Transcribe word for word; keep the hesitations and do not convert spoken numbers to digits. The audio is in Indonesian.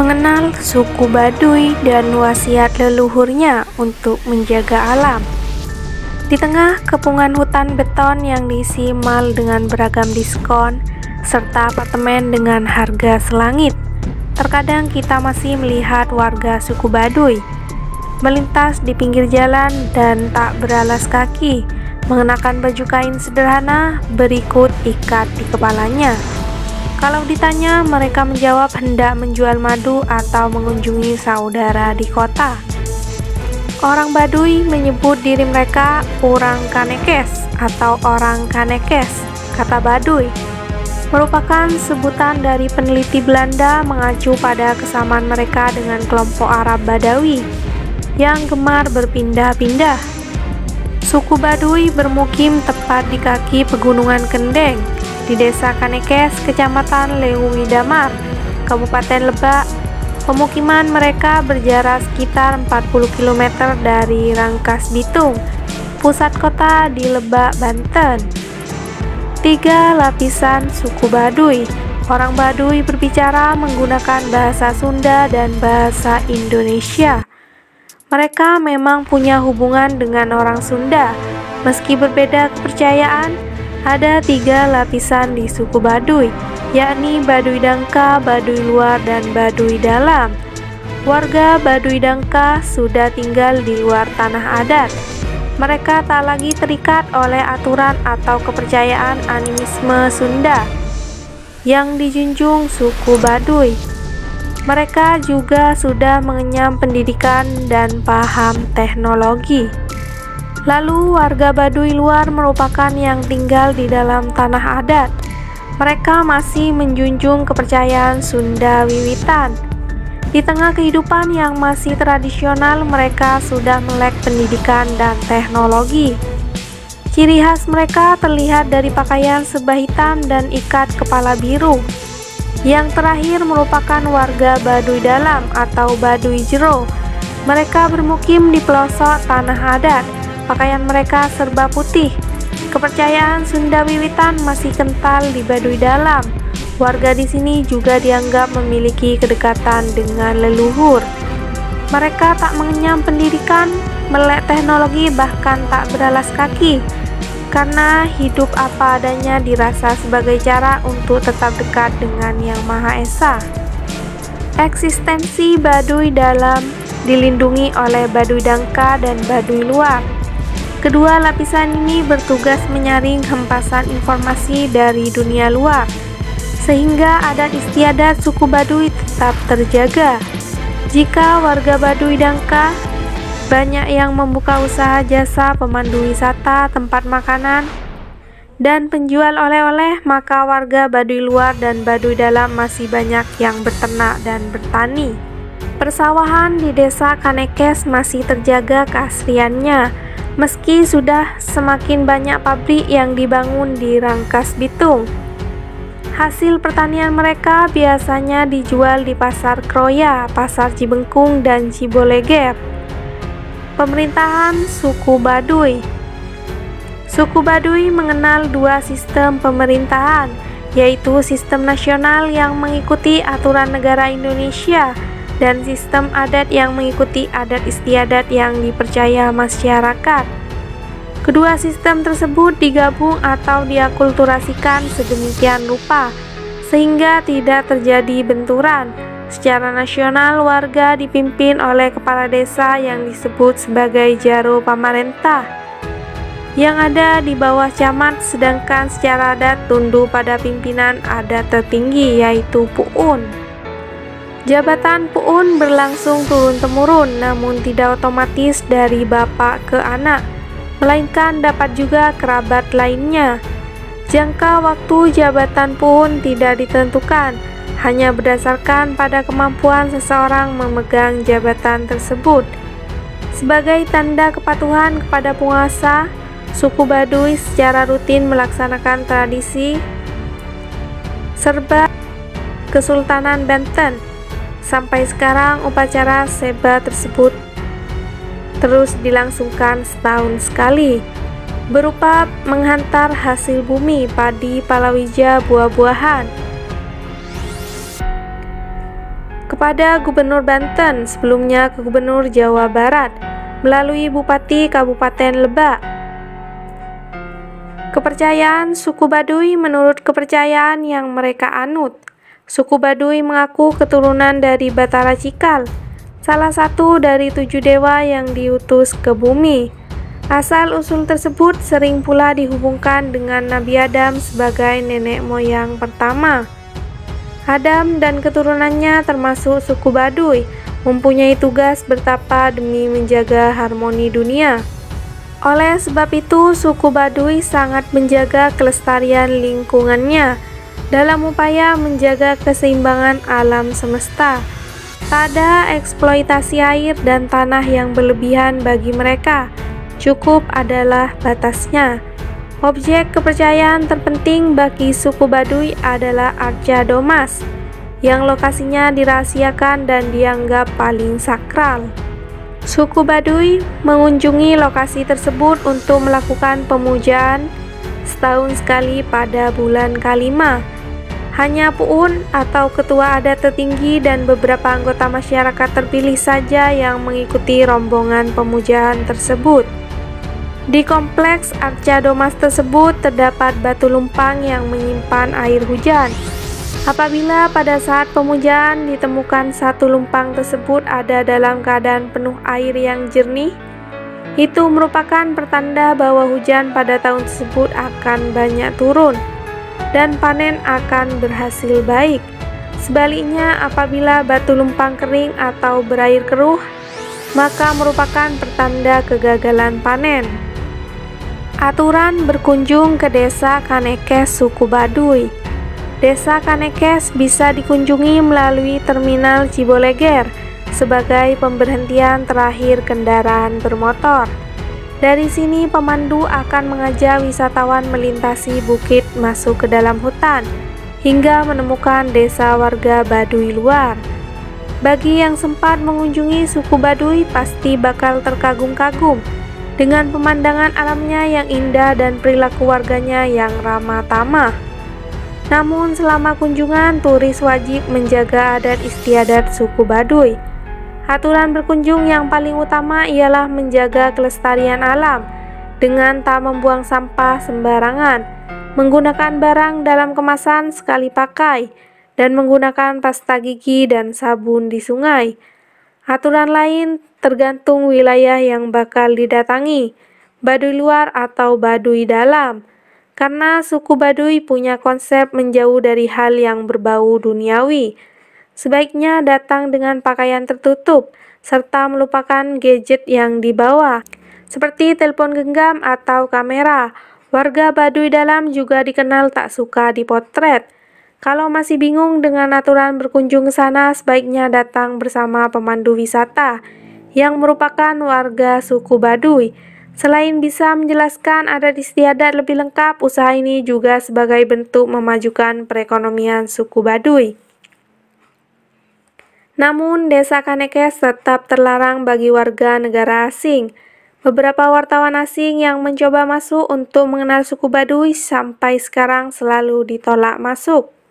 mengenal suku Baduy dan wasiat leluhurnya untuk menjaga alam. Di tengah kepungan hutan beton yang diisi mal dengan beragam diskon, serta apartemen dengan harga selangit, terkadang kita masih melihat warga suku Baduy melintas di pinggir jalan dan tak beralas kaki, mengenakan baju kain sederhana berikut ikat di kepalanya. Kalau ditanya, mereka menjawab hendak menjual madu atau mengunjungi saudara di kota. Orang Baduy menyebut diri mereka orang Kanekes atau orang Kanekes. Kata Baduy merupakan sebutan dari peneliti Belanda mengacu pada kesamaan mereka dengan kelompok Arab Badawi yang gemar berpindah-pindah. Suku Baduy bermukim tepat di kaki pegunungan Kendeng di desa Kanekes, kecamatan Lewi Damar, Kabupaten Lebak. Pemukiman mereka berjarak sekitar empat puluh kilometer dari Rangkas Bitung, pusat kota di Lebak, Banten. Tiga lapisan suku Baduy. Orang Baduy berbicara menggunakan bahasa Sunda dan bahasa Indonesia. Mereka memang punya hubungan dengan orang Sunda. Meski berbeda kepercayaan, ada tiga lapisan di suku Baduy, yakni Baduy Dangka, Baduy Luar, dan Baduy Dalam. Warga Baduy Dangka sudah tinggal di luar tanah adat. Mereka tak lagi terikat oleh aturan atau kepercayaan animisme Sunda yang dijunjung suku Baduy. Mereka juga sudah mengenyam pendidikan dan paham teknologi. Lalu warga Baduy Luar merupakan yang tinggal di dalam tanah adat. Mereka masih menjunjung kepercayaan Sunda wiwitan. Di tengah kehidupan yang masih tradisional, mereka sudah melek pendidikan dan teknologi. Ciri khas mereka terlihat dari pakaian serba hitam dan ikat kepala biru. Yang terakhir merupakan warga Baduy Dalam atau Baduy Jero. Mereka bermukim di pelosok tanah adat. Pakaian mereka serba putih. Kepercayaan Sunda wiwitan masih kental di Baduy Dalam. Warga di sini juga dianggap memiliki kedekatan dengan leluhur. Mereka tak mengenyam pendidikan, melek teknologi, bahkan tak beralas kaki, karena hidup apa adanya dirasa sebagai cara untuk tetap dekat dengan Yang Maha Esa. Eksistensi Baduy Dalam dilindungi oleh Baduy Dangka dan Baduy Luar. Kedua lapisan ini bertugas menyaring hempasan informasi dari dunia luar, sehingga adat istiadat suku Baduy tetap terjaga. Jika warga Baduy Dangka banyak yang membuka usaha jasa pemandu wisata, tempat makanan, dan penjual oleh-oleh, maka warga Baduy Luar dan Baduy Dalam masih banyak yang beternak dan bertani. Persawahan di desa Kanekes masih terjaga keasliannya, meski sudah semakin banyak pabrik yang dibangun di Rangkas Bitung. Hasil pertanian mereka biasanya dijual di Pasar Kroya, Pasar Cibengkung, dan Ciboleger. Pemerintahan suku Baduy. Suku Baduy mengenal dua sistem pemerintahan, yaitu sistem nasional yang mengikuti aturan negara Indonesia dan sistem adat yang mengikuti adat istiadat yang dipercaya masyarakat. Kedua sistem tersebut digabung atau diakulturasikan sedemikian rupa sehingga tidak terjadi benturan. Secara nasional, warga dipimpin oleh kepala desa yang disebut sebagai Jaro Pamarentah yang ada di bawah camat, sedangkan secara adat tunduk pada pimpinan adat tertinggi yaitu Puun. Jabatan Puun berlangsung turun-temurun, namun tidak otomatis dari bapak ke anak, melainkan dapat juga kerabat lainnya. Jangka waktu jabatan Puun tidak ditentukan, hanya berdasarkan pada kemampuan seseorang memegang jabatan tersebut. Sebagai tanda kepatuhan kepada penguasa, suku Baduy secara rutin melaksanakan tradisi serba Kesultanan Banten. Sampai sekarang upacara seba tersebut terus dilangsungkan setahun sekali, berupa menghantar hasil bumi, padi, palawija, buah-buahan. kepada Gubernur Banten, sebelumnya ke Gubernur Jawa Barat, melalui Bupati Kabupaten Lebak. Kepercayaan suku Baduy. Menurut kepercayaan yang mereka anut, suku Baduy mengaku keturunan dari Batara Cikal, salah satu dari tujuh dewa yang diutus ke bumi. Asal-usul tersebut sering pula dihubungkan dengan Nabi Adam sebagai nenek moyang pertama. Adam dan keturunannya termasuk suku Baduy mempunyai tugas bertapa demi menjaga harmoni dunia. Oleh sebab itu, suku Baduy sangat menjaga kelestarian lingkungannya dalam upaya menjaga keseimbangan alam semesta. Tak ada eksploitasi air dan tanah yang berlebihan bagi mereka, cukup adalah batasnya. Objek kepercayaan terpenting bagi suku Baduy adalah Arca Domas, yang lokasinya dirahasiakan dan dianggap paling sakral. Suku Baduy mengunjungi lokasi tersebut untuk melakukan pemujaan setahun sekali pada bulan kelima. Hanya puun atau ketua adat tertinggi dan beberapa anggota masyarakat terpilih saja yang mengikuti rombongan pemujaan tersebut. Di kompleks Arca Domas tersebut terdapat batu lumpang yang menyimpan air hujan. Apabila pada saat pemujaan ditemukan satu lumpang tersebut ada dalam keadaan penuh air yang jernih, itu merupakan pertanda bahwa hujan pada tahun tersebut akan banyak turun dan panen akan berhasil baik. Sebaliknya, apabila batu lumpang kering atau berair keruh, maka merupakan pertanda kegagalan panen. Aturan berkunjung ke desa Kanekes suku Baduy. Desa Kanekes bisa dikunjungi melalui terminal Ciboleger sebagai pemberhentian terakhir kendaraan bermotor. Dari sini pemandu akan mengajak wisatawan melintasi bukit masuk ke dalam hutan hingga menemukan desa warga Baduy luar. Bagi yang sempat mengunjungi suku Baduy pasti bakal terkagum-kagum dengan pemandangan alamnya yang indah dan perilaku warganya yang ramah tamah. Namun selama kunjungan, turis wajib menjaga adat istiadat suku Baduy. Aturan berkunjung yang paling utama ialah menjaga kelestarian alam dengan tak membuang sampah sembarangan, menggunakan barang dalam kemasan sekali pakai, dan menggunakan pasta gigi dan sabun di sungai. Aturan lain tergantung wilayah yang bakal didatangi, Baduy luar atau Baduy dalam. Karena suku Baduy punya konsep menjauh dari hal yang berbau duniawi. Sebaiknya datang dengan pakaian tertutup, serta melupakan gadget yang dibawa, seperti telepon genggam atau kamera. Warga Baduy dalam juga dikenal tak suka dipotret. Kalau masih bingung dengan aturan berkunjung ke sana, sebaiknya datang bersama pemandu wisata yang merupakan warga suku Baduy. Selain bisa menjelaskan adat istiadat lebih lengkap, usaha ini juga sebagai bentuk memajukan perekonomian suku Baduy. Namun, desa Kanekes tetap terlarang bagi warga negara asing. Beberapa wartawan asing yang mencoba masuk untuk mengenal suku Baduy sampai sekarang selalu ditolak masuk.